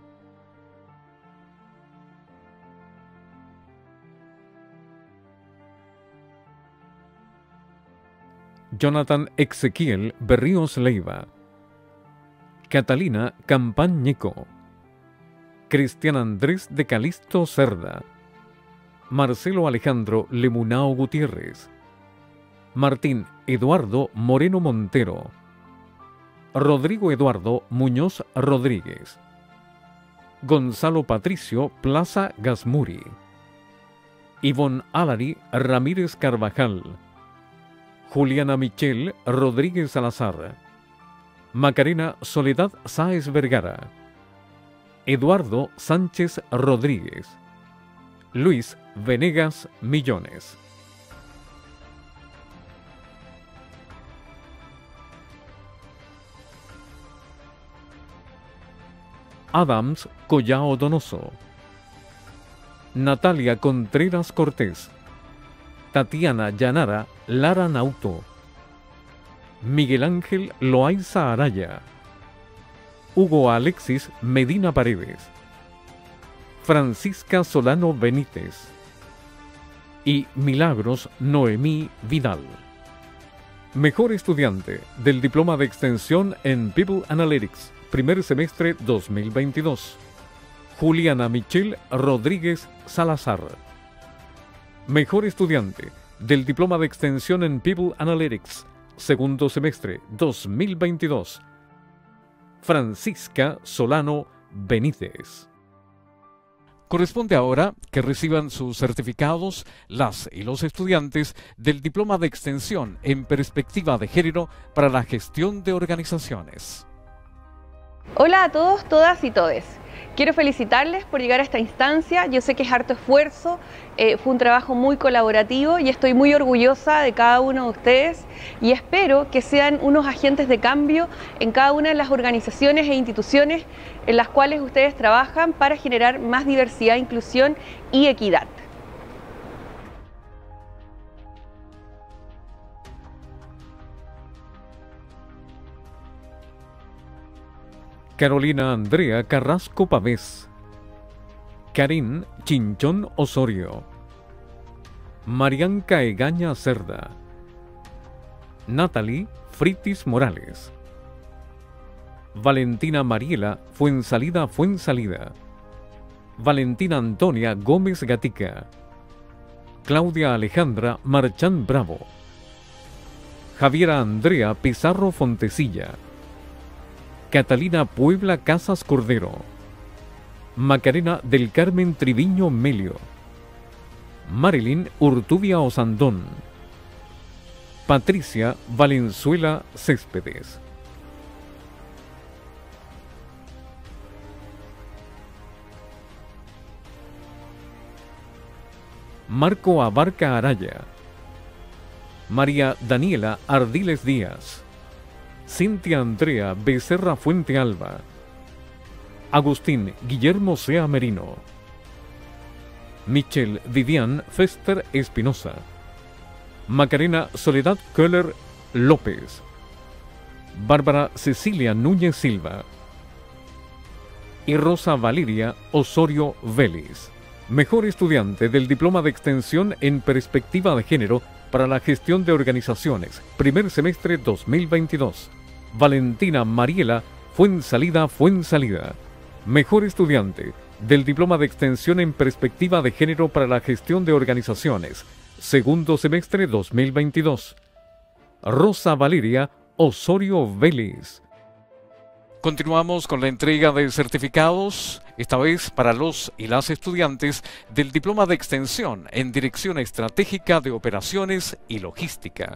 Jonathan Ezequiel Berríos Leiva, Catalina Campañeco, Cristian Andrés de Calisto Cerda, Marcelo Alejandro Lemunao Gutiérrez, Martín Eduardo Moreno Montero, Rodrigo Eduardo Muñoz Rodríguez, Gonzalo Patricio Plaza Gasmuri, Ivonne Álari Ramírez Carvajal, Juliana Michel Rodríguez Salazar, Macarena Soledad Sáez Vergara, Eduardo Sánchez Rodríguez, Luis Venegas Millones. Adams Collao Donoso, Natalia Contreras Cortés, Tatiana Yanara Lara Nauto, Miguel Ángel Loaiza Araya, Hugo Alexis Medina Paredes, Francisca Solano Benítez y Milagros Noemí Vidal. Mejor estudiante del Diploma de Extensión en People Analytics, primer semestre dos mil veintidós, Juliana Michelle Rodríguez Salazar. Mejor estudiante del Diploma de Extensión en People Analytics, segundo semestre dos mil veintidós, Francisca Solano Benítez. Corresponde ahora que reciban sus certificados las y los estudiantes del Diploma de Extensión en Perspectiva de Género para la Gestión de Organizaciones. Hola a todos, todas y todes. Quiero felicitarles por llegar a esta instancia. Yo sé que es harto esfuerzo, eh, fue un trabajo muy colaborativo y estoy muy orgullosa de cada uno de ustedes y espero que sean unos agentes de cambio en cada una de las organizaciones e instituciones en las cuales ustedes trabajan para generar más diversidad, inclusión y equidad. Carolina Andrea Carrasco Pavés, Karin Chinchón Osorio, Marianca Egaña Cerda, Natalie Fritis Morales, Valentina Mariela Fuensalida Fuensalida, Valentina Antonia Gómez Gatica, Claudia Alejandra Marchán Bravo, Javiera Andrea Pizarro Fontecilla, Catalina Puebla Casas Cordero, Macarena del Carmen Triviño Melio, Marilyn Urtubia Osandón, Patricia Valenzuela Céspedes. Marco Abarca Araya, María Daniela Ardiles Díaz, Cintia Andrea Becerra Fuente Alba, Agustín Guillermo Sea Merino, Michelle Vivian Fester Espinosa, Macarena Soledad Köhler López, Bárbara Cecilia Núñez Silva y Rosa Valeria Osorio Vélez. Mejor estudiante del Diploma de Extensión en Perspectiva de Género para la Gestión de Organizaciones, primer semestre dos mil veintidós, Valentina Mariela Fuensalida Fuensalida. Mejor estudiante del Diploma de Extensión en Perspectiva de Género para la Gestión de Organizaciones, segundo semestre dos mil veintidós, Rosa Valeria Osorio Vélez. Continuamos con la entrega de certificados, esta vez para los y las estudiantes del Diploma de Extensión en Dirección Estratégica de Operaciones y Logística.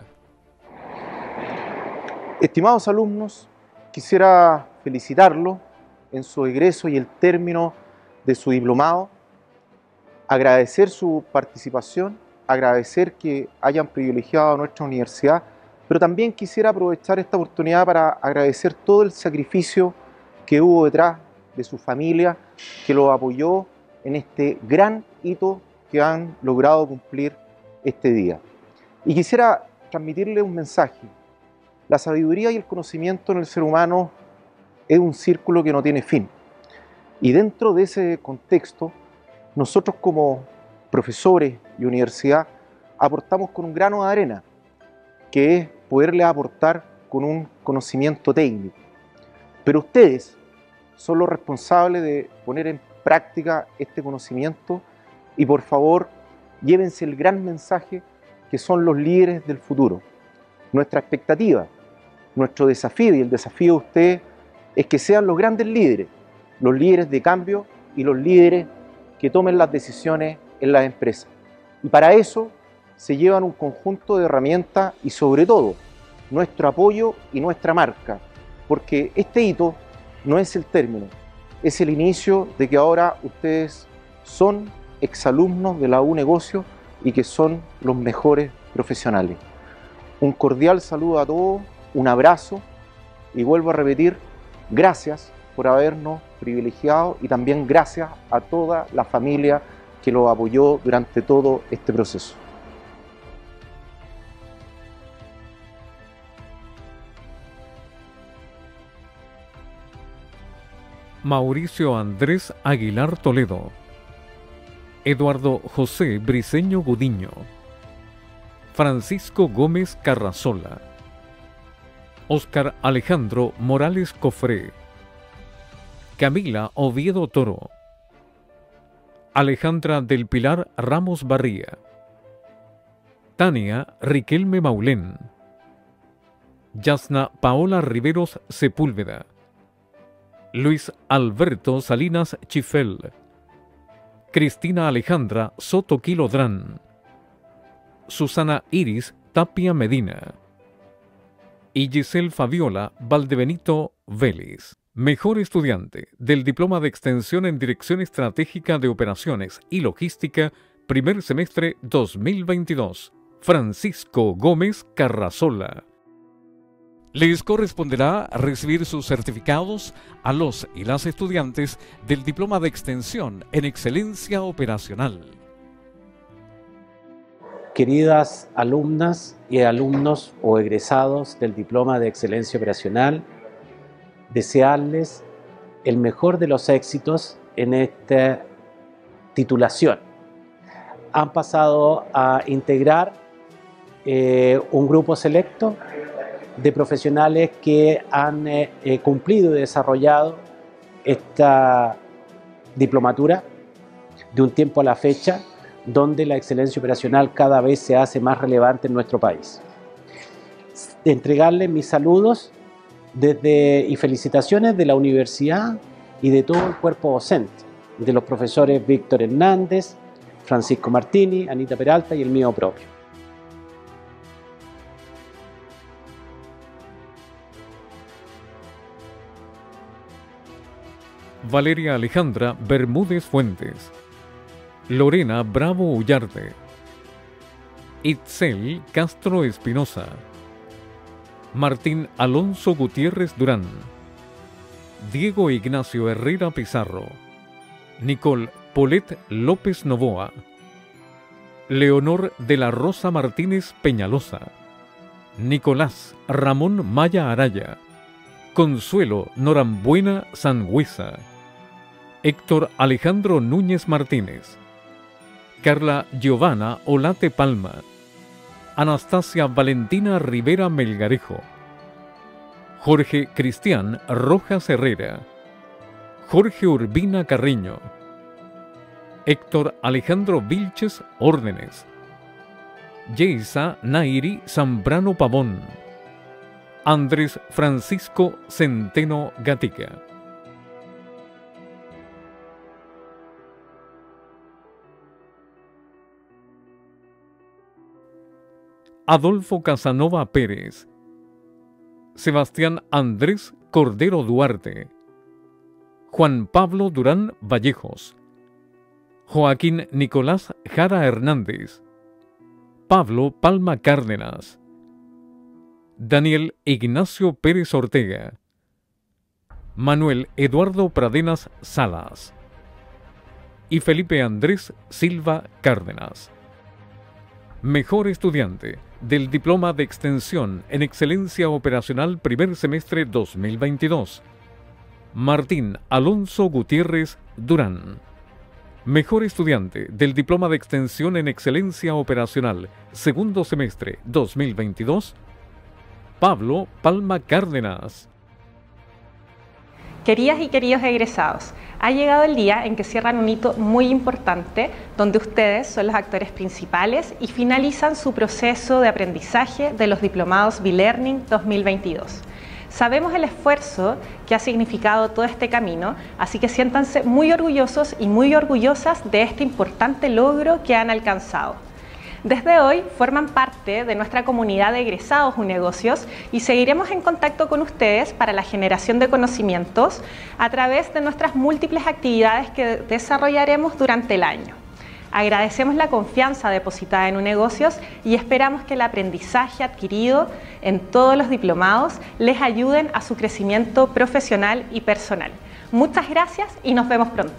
Estimados alumnos, quisiera felicitarlos en su egreso y el término de su diplomado, agradecer su participación, agradecer que hayan privilegiado a nuestra universidad, pero también quisiera aprovechar esta oportunidad para agradecer todo el sacrificio que hubo detrás de su familia, que los apoyó en este gran hito que han logrado cumplir este día. Y quisiera transmitirle un mensaje. La sabiduría y el conocimiento en el ser humano es un círculo que no tiene fin. Y dentro de ese contexto, nosotros como profesores y universidad aportamos con un grano de arena, que es poderle aportar con un conocimiento técnico. Pero ustedes son los responsables de poner en práctica este conocimiento y por favor llévense el gran mensaje que son los líderes del futuro. Nuestra expectativa, nuestro desafío y el desafío de ustedes es que sean los grandes líderes, los líderes de cambio y los líderes que tomen las decisiones en las empresas. Y para eso se llevan un conjunto de herramientas y sobre todo nuestro apoyo y nuestra marca, porque este hito no es el término, es el inicio de que ahora ustedes son exalumnos de la U Negocio y que son los mejores profesionales. Un cordial saludo a todos, un abrazo y vuelvo a repetir, gracias por habernos privilegiado y también gracias a toda la familia que los apoyó durante todo este proceso. Mauricio Andrés Aguilar Toledo, Eduardo José Briceño Gudiño, Francisco Gómez Carrazola, Óscar Alejandro Morales Cofré, Camila Oviedo Toro, Alejandra del Pilar Ramos Barría, Tania Riquelme Maulén, Yasna Paola Riveros Sepúlveda, Luis Alberto Salinas Chifel, Cristina Alejandra Soto Quilodrán, Susana Iris Tapia Medina y Giselle Fabiola Valdebenito Vélez. Mejor estudiante del Diploma de Extensión en Dirección Estratégica de Operaciones y Logística, primer semestre dos mil veintidós, Francisco Gómez Carrazola. Les corresponderá recibir sus certificados a los y las estudiantes del Diploma de Extensión en Excelencia Operacional. Queridas alumnas y alumnos o egresados del Diploma de Excelencia Operacional, desearles el mejor de los éxitos en esta titulación. Han pasado a integrar eh, un grupo selecto de profesionales que han eh, eh, cumplido y desarrollado esta diplomatura de un tiempo a la fecha, donde la excelencia operacional cada vez se hace más relevante en nuestro país. Entregarles mis saludos desde, y felicitaciones de la universidad y de todo el cuerpo docente, de los profesores Víctor Hernández, Francisco Martini, Anita Peralta y el mío propio. Valeria Alejandra Bermúdez Fuentes, Lorena Bravo Ullarde, Itzel Castro Espinosa, Martín Alonso Gutiérrez Durán, Diego Ignacio Herrera Pizarro, Nicole Polet López Novoa, Leonor de la Rosa Martínez Peñalosa, Nicolás Ramón Maya Araya, Consuelo Norambuena Sangüesa, Héctor Alejandro Núñez Martínez, Carla Giovanna Olate Palma, Anastasia Valentina Rivera Melgarejo, Jorge Cristian Rojas Herrera, Jorge Urbina Carreño, Héctor Alejandro Vilches Órdenes, Yeisa Nairi Zambrano Pavón, Andrés Francisco Centeno Gatica. Adolfo Casanova Pérez, Sebastián Andrés Cordero Duarte, Juan Pablo Durán Vallejos, Joaquín Nicolás Jara Hernández, Pablo Palma Cárdenas, Daniel Ignacio Pérez Ortega, Manuel Eduardo Pradenas Salas y Felipe Andrés Silva Cárdenas. Mejor estudiante del Diploma de Extensión en Excelencia Operacional primer semestre dos mil veintidós, Martín Alonso Gutiérrez Durán. Mejor estudiante del Diploma de Extensión en Excelencia Operacional segundo semestre dos mil veintidós, Pablo Palma Cárdenas. Queridas y queridos egresados, ha llegado el día en que cierran un hito muy importante donde ustedes son los actores principales y finalizan su proceso de aprendizaje de los diplomados B-Learning dos mil veintidós. Sabemos el esfuerzo que ha significado todo este camino, así que siéntanse muy orgullosos y muy orgullosas de este importante logro que han alcanzado. Desde hoy forman parte de nuestra comunidad de egresados Unegocios y seguiremos en contacto con ustedes para la generación de conocimientos a través de nuestras múltiples actividades que desarrollaremos durante el año. Agradecemos la confianza depositada en Unegocios y esperamos que el aprendizaje adquirido en todos los diplomados les ayuden a su crecimiento profesional y personal. Muchas gracias y nos vemos pronto.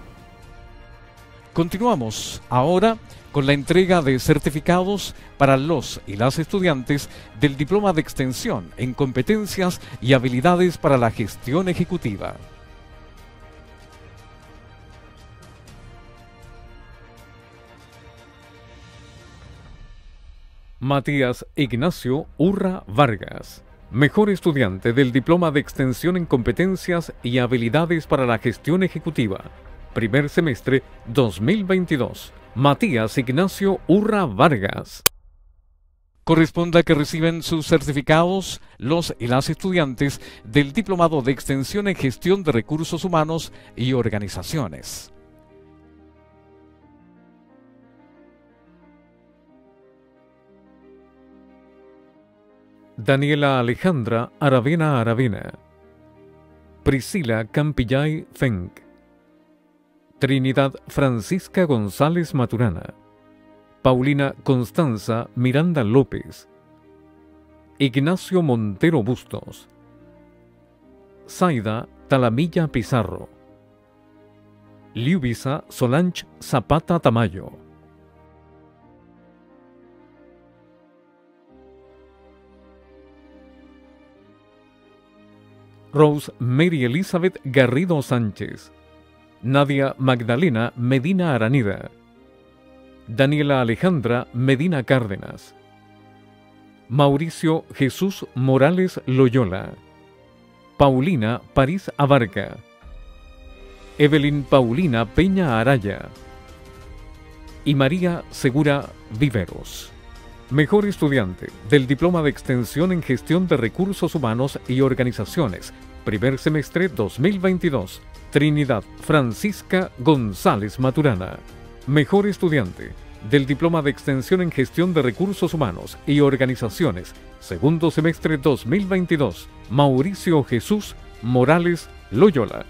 Continuamos ahora con la entrega de certificados para los y las estudiantes del Diploma de Extensión en Competencias y Habilidades para la Gestión Ejecutiva. Matías Ignacio Urra Vargas, mejor estudiante del Diploma de Extensión en Competencias y Habilidades para la Gestión Ejecutiva, primer semestre dos mil veintidós. Matías Ignacio Urra Vargas. Corresponde que reciben sus certificados los y las estudiantes del Diplomado de Extensión en Gestión de Recursos Humanos y Organizaciones. Daniela Alejandra Aravena Aravena, Priscila Campillay Feng, Trinidad Francisca González Maturana, Paulina Constanza Miranda López, Ignacio Montero Bustos, Zaida Talamilla Pizarro, Liubisa Solange Zapata Tamayo, Rose Mary Elizabeth Garrido Sánchez, Nadia Magdalena Medina Aranida, Daniela Alejandra Medina Cárdenas, Mauricio Jesús Morales Loyola, Paulina París Abarca, Evelyn Paulina Peña Araya y María Segura Viveros. Mejor estudiante del Diploma de Extensión en Gestión de Recursos Humanos y Organizaciones, primer semestre dos mil veintidós, Trinidad Francisca González Maturana. Mejor estudiante del Diploma de Extensión en Gestión de Recursos Humanos y Organizaciones, segundo semestre dos mil veintidós, Mauricio Jesús Morales Loyola.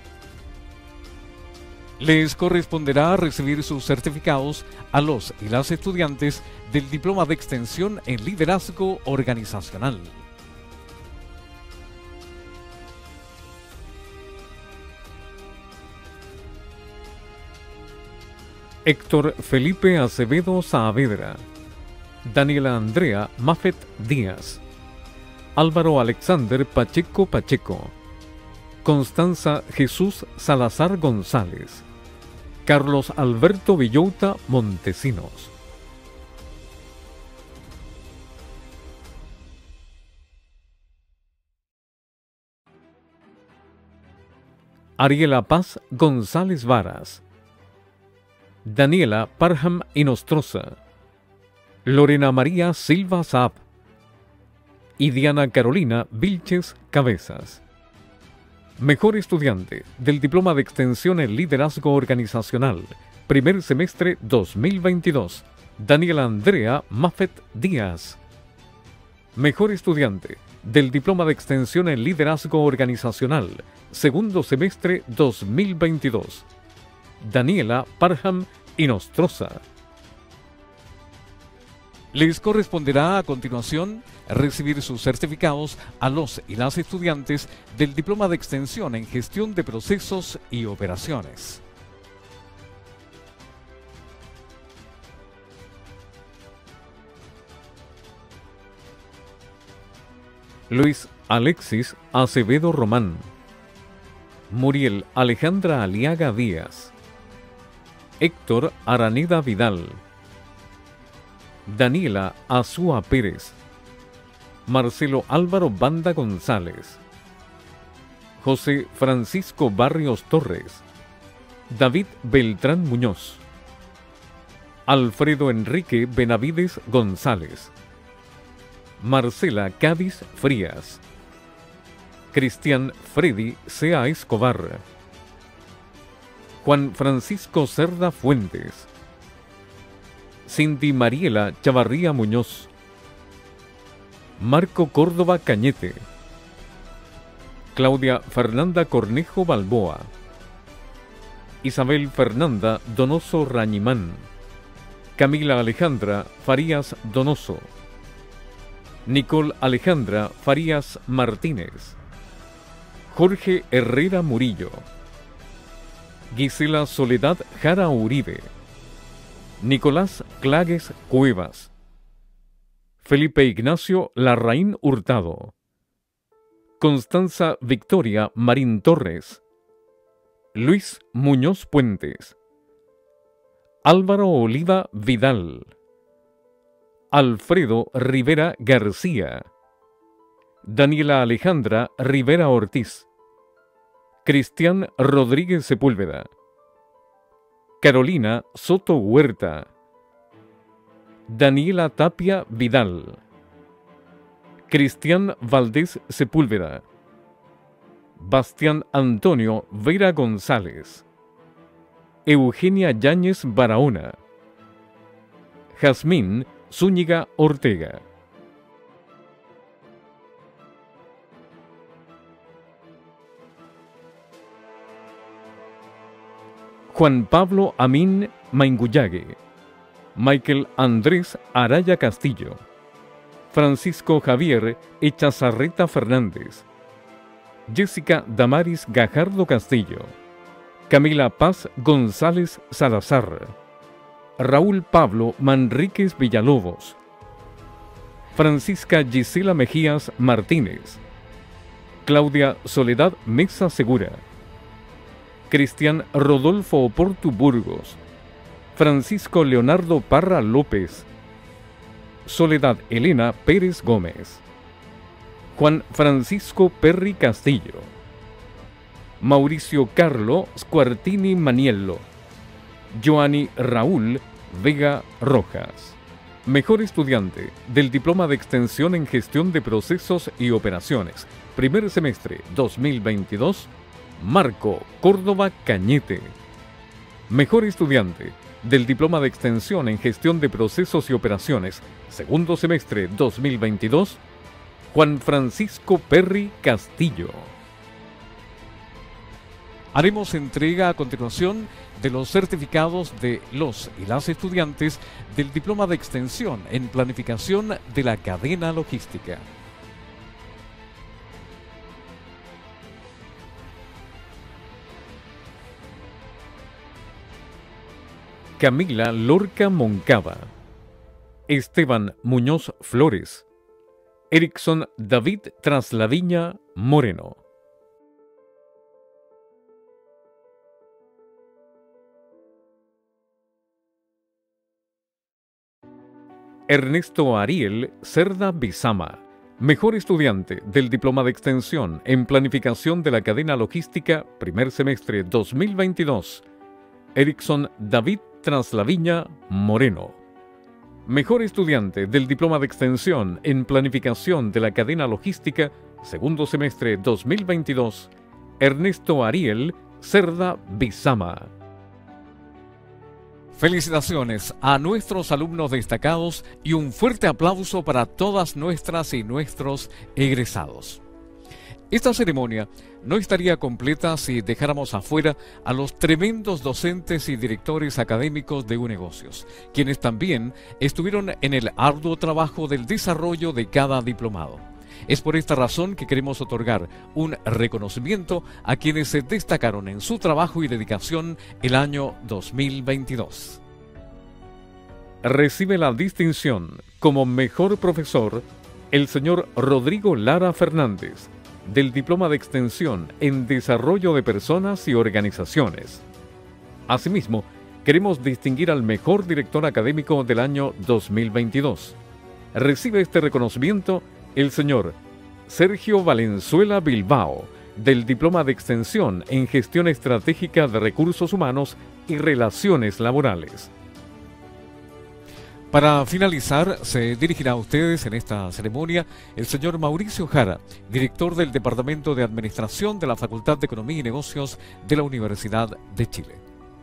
Les corresponderá recibir sus certificados a los y las estudiantes del Diploma de Extensión en Liderazgo Organizacional. Héctor Felipe Acevedo Saavedra, Daniela Andrea Mafet Díaz, Álvaro Alexander Pacheco Pacheco, Constanza Jesús Salazar González, Carlos Alberto Villota Montesinos. Ariela Paz González Varas, Daniela Parham Inostroza, Lorena María Silva Saab y Diana Carolina Vilches Cabezas. Mejor estudiante del Diploma de Extensión en Liderazgo Organizacional, primer semestre dos mil veintidós, Daniela Andrea Mafet Díaz. Mejor estudiante del Diploma de Extensión en Liderazgo Organizacional, segundo semestre dos mil veintidós, Daniela Parham Inostroza. Les corresponderá a continuación recibir sus certificados a los y las estudiantes del Diploma de Extensión en Gestión de Procesos y Operaciones. Luis Alexis Acevedo Román, Muriel Alejandra Aliaga Díaz, Héctor Araneda Vidal, Daniela Azúa Pérez, Marcelo Álvaro Banda González, José Francisco Barrios Torres, David Beltrán Muñoz, Alfredo Enrique Benavides González, Marcela Cádiz Frías, Cristian Freddy Sea Escobar, Juan Francisco Cerda Fuentes, Cindy Mariela Chavarría Muñoz, Marco Córdoba Cañete, Claudia Fernanda Cornejo Balboa, Isabel Fernanda Donoso Rañimán, Camila Alejandra Farías Donoso, Nicole Alejandra Farías Martínez, Jorge Herrera Murillo, Gisela Soledad Jara Uribe, Nicolás Clagues Cuevas, Felipe Ignacio Larraín Hurtado, Constanza Victoria Marín Torres, Luis Muñoz Puentes, Álvaro Oliva Vidal, Alfredo Rivera García, Daniela Alejandra Rivera Ortiz, Cristian Rodríguez Sepúlveda, Carolina Soto Huerta, Daniela Tapia Vidal, Cristian Valdés Sepúlveda, Bastián Antonio Vera González, Eugenia Yáñez Barahona, Jazmín Zúñiga Ortega. Juan Pablo Amin Maingullague, Michael Andrés Araya Castillo, Francisco Javier Echazarreta Fernández, Jessica Damaris Gajardo Castillo, Camila Paz González Salazar, Raúl Pablo Manríquez Villalobos, Francisca Gisela Mejías Martínez, Claudia Soledad Mesa Segura, Cristian Rodolfo Oporto Burgos, Francisco Leonardo Parra López, Soledad Elena Pérez Gómez, Juan Francisco Perry Castillo, Mauricio Carlo Squartini Maniello, Joani Raúl Vega Rojas. Mejor estudiante del Diploma de Extensión en Gestión de Procesos y Operaciones, primer semestre dos mil veintidós, Marco Córdoba Cañete. Mejor estudiante del Diploma de Extensión en Gestión de Procesos y Operaciones, segundo semestre dos mil veintidós, Juan Francisco Perry Castillo. Haremos entrega a continuación de los certificados de los y las estudiantes del Diploma de Extensión en Planificación de la Cadena Logística. Camila Lorca Moncada, Esteban Muñoz Flores, Erickson David Traslaviña Moreno. Ernesto Ariel Cerda Bizama, mejor estudiante del Diploma de Extensión en Planificación de la Cadena Logística, primer semestre dos mil veintidós. Erickson David Traslaviña Moreno. Mejor estudiante del Diploma de Extensión en Planificación de la Cadena Logística, segundo semestre dos mil veintidós. Ernesto Ariel Cerda Bizama. Felicitaciones a nuestros alumnos destacados y un fuerte aplauso para todas nuestras y nuestros egresados. Esta ceremonia no estaría completa si dejáramos afuera a los tremendos docentes y directores académicos de UNegocios, quienes también estuvieron en el arduo trabajo del desarrollo de cada diplomado. Es por esta razón que queremos otorgar un reconocimiento a quienes se destacaron en su trabajo y dedicación el año dos mil veintidós. Recibe la distinción como mejor profesor el señor Rodrigo Lara Fernández, del Diploma de Extensión en Desarrollo de Personas y Organizaciones. Asimismo, queremos distinguir al mejor director académico del año dos mil veintidós. Recibe este reconocimiento el señor Sergio Valenzuela Bilbao, del Diploma de Extensión en Gestión Estratégica de Recursos Humanos y Relaciones Laborales. Para finalizar, se dirigirá a ustedes en esta ceremonia el señor Mauricio Jara, director del Departamento de Administración de la Facultad de Economía y Negocios de la Universidad de Chile.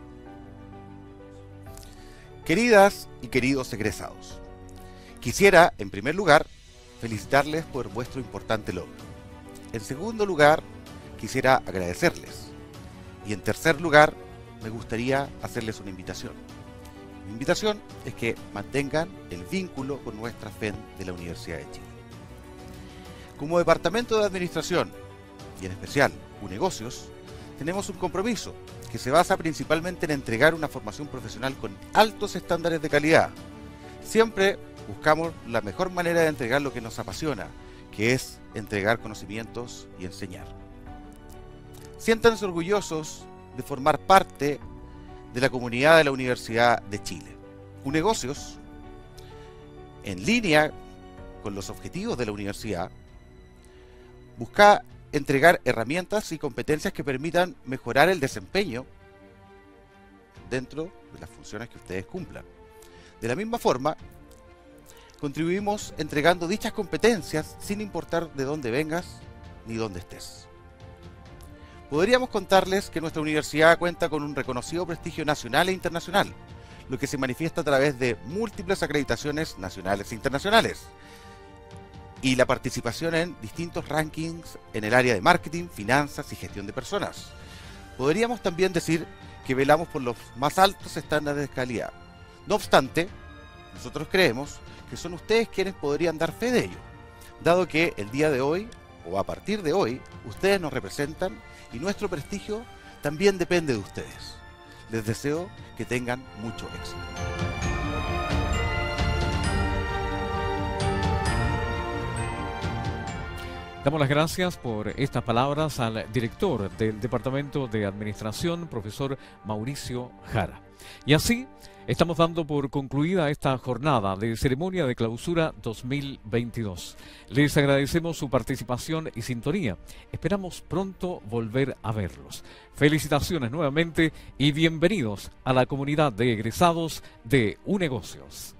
Queridas y queridos egresados, quisiera, en primer lugar, felicitarles por vuestro importante logro. En segundo lugar, quisiera agradecerles. Y en tercer lugar, me gustaría hacerles una invitación. Mi invitación es que mantengan el vínculo con nuestra F E N de la Universidad de Chile. Como Departamento de Administración, y en especial UNegocios, tenemos un compromiso que se basa principalmente en entregar una formación profesional con altos estándares de calidad. Siempre buscamos la mejor manera de entregar lo que nos apasiona, que es entregar conocimientos y enseñar. Siéntanse orgullosos de formar parte de la comunidad de la Universidad de Chile. UNegocios en línea con los objetivos de la universidad, busca entregar herramientas y competencias que permitan mejorar el desempeño dentro de las funciones que ustedes cumplan. De la misma forma, contribuimos entregando dichas competencias sin importar de dónde vengas ni dónde estés. Podríamos contarles que nuestra universidad cuenta con un reconocido prestigio nacional e internacional, lo que se manifiesta a través de múltiples acreditaciones nacionales e internacionales, y la participación en distintos rankings en el área de marketing, finanzas y gestión de personas. Podríamos también decir que velamos por los más altos estándares de calidad. No obstante, nosotros creemos que son ustedes quienes podrían dar fe de ello, dado que el día de hoy, o a partir de hoy, ustedes nos representan y nuestro prestigio también depende de ustedes. Les deseo que tengan mucho éxito. Damos las gracias por estas palabras al director del Departamento de Administración, profesor Mauricio Jara. Y así estamos dando por concluida esta jornada de ceremonia de clausura dos mil veintidós. Les agradecemos su participación y sintonía. Esperamos pronto volver a verlos. Felicitaciones nuevamente y bienvenidos a la comunidad de egresados de UNegocios.